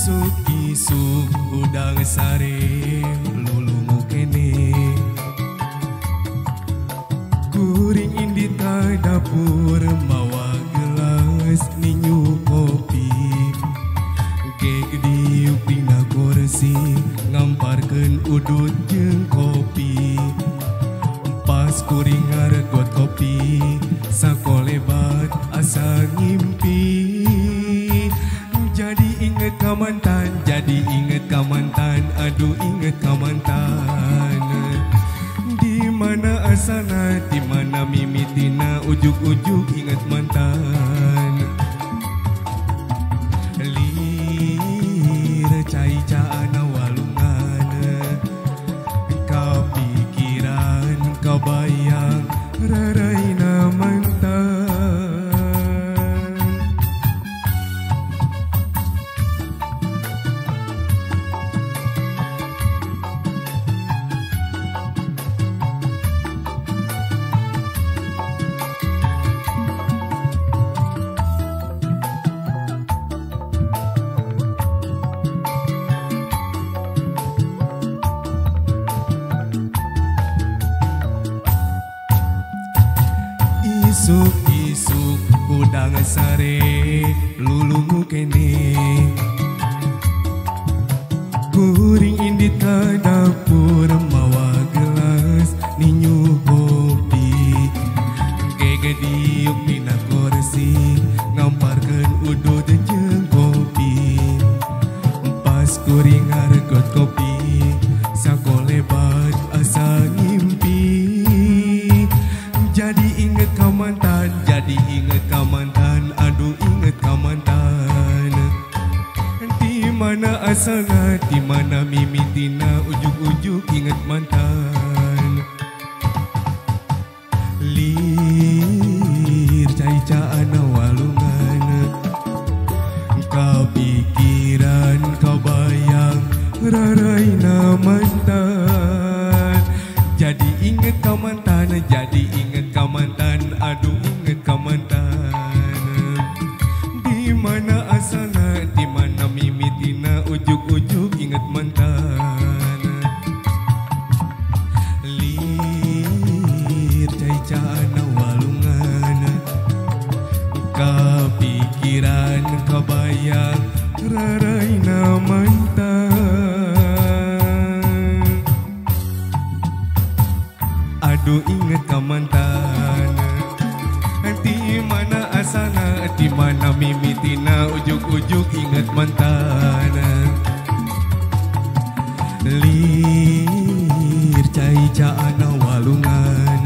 Isuk-isuk udang sare lulungu kene kuring indi ta dapur mawa gelas ninyu kopi kek diuk dina kursi ngamparkeun udut jeung kopi pas kuring ngaregot kopi sakolebat asa ngimpi jadi inget ka mantan, jadi inget ka mantan, aduh inget ka mantan. Di mana asana, di mana mimitina, ujuk-ujuk inget mantan. Lir cai caana walungan, kapikiran, kabayang, raraina mantan. Isuk-isuk udang sare lulungu kene kuring indi ka dapur mawa gelas ninyu kopi gege diuk dina kursi ngamparkeun udut jeung kopi pas kuring ngaregot kopi sakolebat asa ngimpi jadi inget ka mantan, jadi inget ka mantan, aduh inget ka mantan. Di mana asalna, di mana mimitina, ujuk-ujuk inget mantan. Lir cai caana walungan, kapikiran, kabayang, raraina mantan. Jadi inget ka mantan, jadi inget ka mantan, aduh inget ka mantan. Di mana asalna, di mana mimitina, ujuk-ujuk inget mantan. Lir cai caana walungan, kapikiran, kabayang, raraina mantan. Aduh inget ka mantan. Di mana asana, di mana mimitina, ujuk-ujuk inget mantan. Lir cai caana walungan,